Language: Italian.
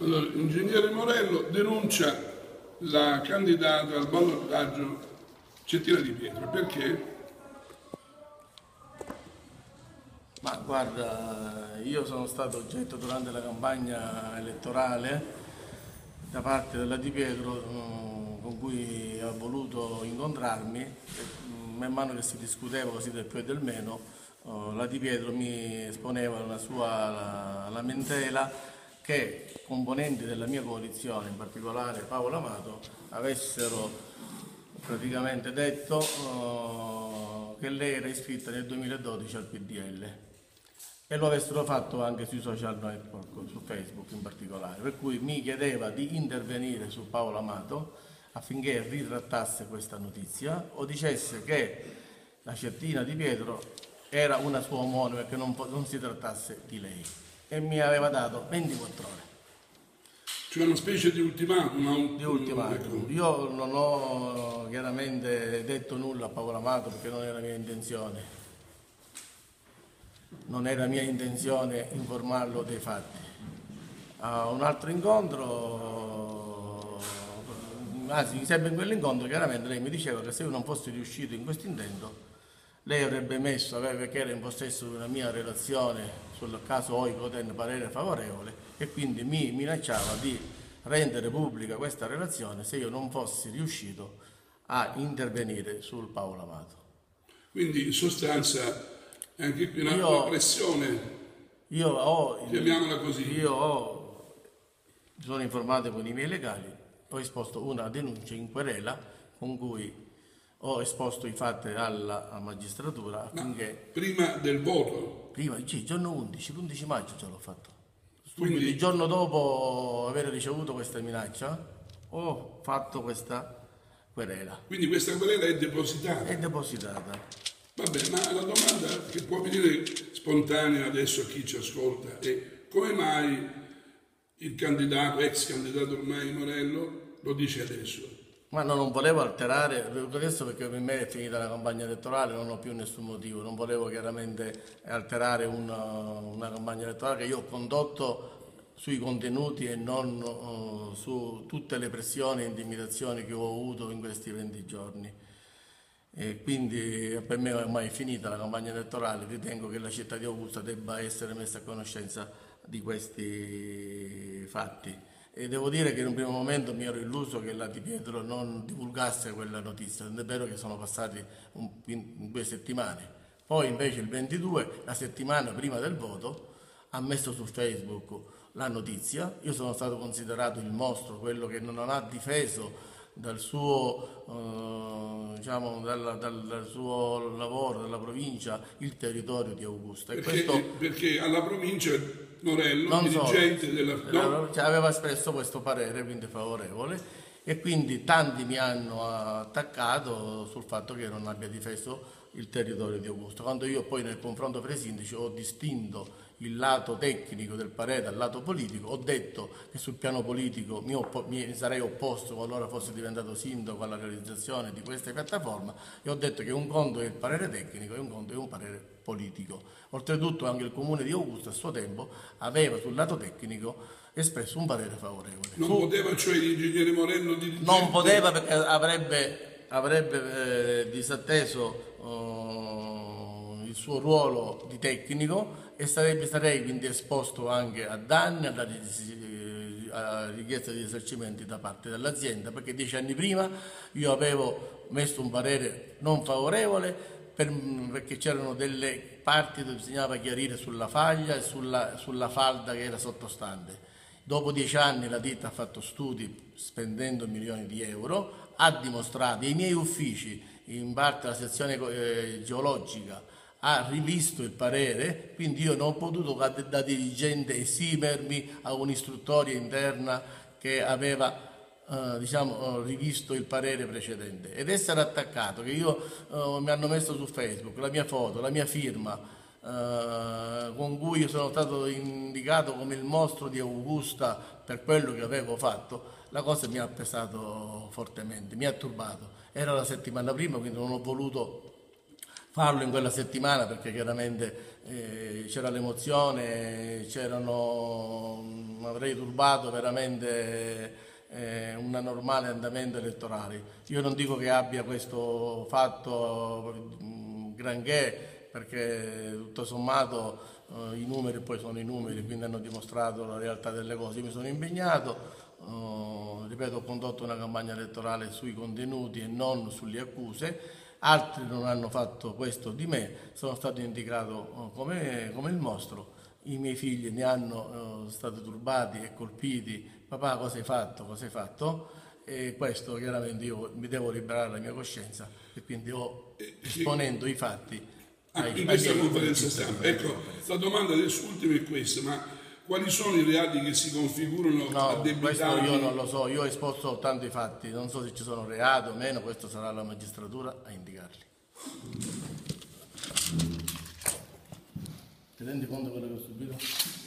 Allora, l'ingegnere Morello denuncia la candidata al ballottaggio Cettina Di Pietro. Perché? Ma guarda, io sono stato oggetto durante la campagna elettorale da parte della Di Pietro con cui ha voluto incontrarmi e man mano che si discuteva così del più e del meno, la Di Pietro mi esponeva una sua lamentela che componenti della mia coalizione, in particolare Paolo Amato, avessero praticamente detto che lei era iscritta nel 2012 al PDL e lo avessero fatto anche sui social network, su Facebook in particolare, per cui mi chiedeva di intervenire su Paolo Amato affinché ritrattasse questa notizia o dicesse che la Cettina Di Pietro era una sua omonima e che non si trattasse di lei, e mi aveva dato 24 ore. Cioè una specie di ultimatum. Di ultimatum. Io non ho chiaramente detto nulla a Paolo Amato perché non era mia intenzione. Non era mia intenzione informarlo dei fatti. A un altro incontro, anzi sempre in quell'incontro chiaramente lei mi diceva che se io non fossi riuscito in questo intento lei avrebbe messo, che era in possesso di una mia relazione sul caso Oikoten parere favorevole, e quindi mi minacciava di rendere pubblica questa relazione se io non fossi riuscito a intervenire sul Paolo Amato. Quindi in sostanza anche qui una pressione, chiamiamola così. Sono informato con i miei legali, ho esposto una denuncia in querela con cui ho esposto i fatti alla magistratura affinché... Prima del voto? Prima, sì, il giorno 11, l'11 maggio ce l'ho fatto. Quindi il giorno dopo aver ricevuto questa minaccia ho fatto questa querela. Quindi questa querela è depositata? È depositata. Vabbè, ma la domanda che può venire spontanea adesso a chi ci ascolta è: come mai il candidato, ex candidato ormai Morello, lo dice adesso? Ma non volevo alterare, adesso perché per me è finita la campagna elettorale, non ho più nessun motivo, non volevo chiaramente alterare una campagna elettorale che io ho condotto sui contenuti e non su tutte le pressioni e intimidazioni che ho avuto in questi 20 giorni. E quindi per me è ormai finita la campagna elettorale, ritengo che la città di Augusta debba essere messa a conoscenza di questi fatti. E devo dire che in un primo momento mi ero illuso che la Di Pietro non divulgasse quella notizia, è vero che sono passati 2 settimane. Poi invece il 22, la settimana prima del voto, ha messo su Facebook la notizia. Io sono stato considerato il mostro, quello che non ha difeso dal suo, dal suo lavoro, dalla provincia, il territorio di Augusta. Perché alla provincia Morello, dirigente aveva espresso questo parere, quindi favorevole, e quindi tanti mi hanno attaccato sul fatto che non abbia difeso il territorio di Augusta, quando io poi nel confronto fra i sindaci ho distinto il lato tecnico del parere dal lato politico. Ho detto che sul piano politico mi sarei opposto qualora fosse diventato sindaco alla realizzazione di questa piattaforma, e ho detto che un conto è il parere tecnico e un conto è un parere politico. Oltretutto anche il comune di Augusta a suo tempo aveva sul lato tecnico espresso un parere favorevole. Non poteva, cioè l'ingegnere Morello dirigente... Non poteva, perché avrebbe disatteso il suo ruolo di tecnico e sarei quindi esposto anche a danni, alla richiesta di risarcimenti da parte dell'azienda, perché 10 anni prima io avevo messo un parere non favorevole perché c'erano delle parti dove bisognava chiarire sulla faglia e sulla falda che era sottostante. Dopo 10 anni la ditta ha fatto studi spendendo milioni di euro, ha dimostrato, i miei uffici, in parte la sezione geologica, ha rivisto il parere, quindi io non ho potuto da dirigente esimermi a un'istruttoria interna che aveva rivisto il parere precedente, ed essere attaccato, che mi hanno messo su Facebook la mia foto, la mia firma, con cui io sono stato indicato come il mostro di Augusta per quello che avevo fatto. La cosa mi ha pesato fortemente, mi ha turbato. Era la settimana prima, quindi non ho voluto farlo in quella settimana perché chiaramente c'era l'emozione, avrei turbato veramente un normale andamento elettorale. Io non dico che abbia questo fatto granché, perché tutto sommato i numeri poi sono i numeri, quindi hanno dimostrato la realtà delle cose. Io mi sono impegnato, ripeto, ho condotto una campagna elettorale sui contenuti e non sulle accuse. Altri non hanno fatto questo di me, sono stato indicato come il mostro. I miei figli ne hanno stati turbati e colpiti. Papà, cosa hai fatto? Cosa hai fatto? E questo chiaramente io mi devo liberare la mia coscienza e quindi esponendo i fatti in questa conferenza stampa. Ecco, la domanda adesso ultima è questa, ma quali sono i reati che si configurano addebitati? Questo io non lo so, io ho esposto soltanto i fatti, non so se ci sono reati o meno, questo sarà la magistratura a indicarli. Ti rendi conto di quello che ho subito?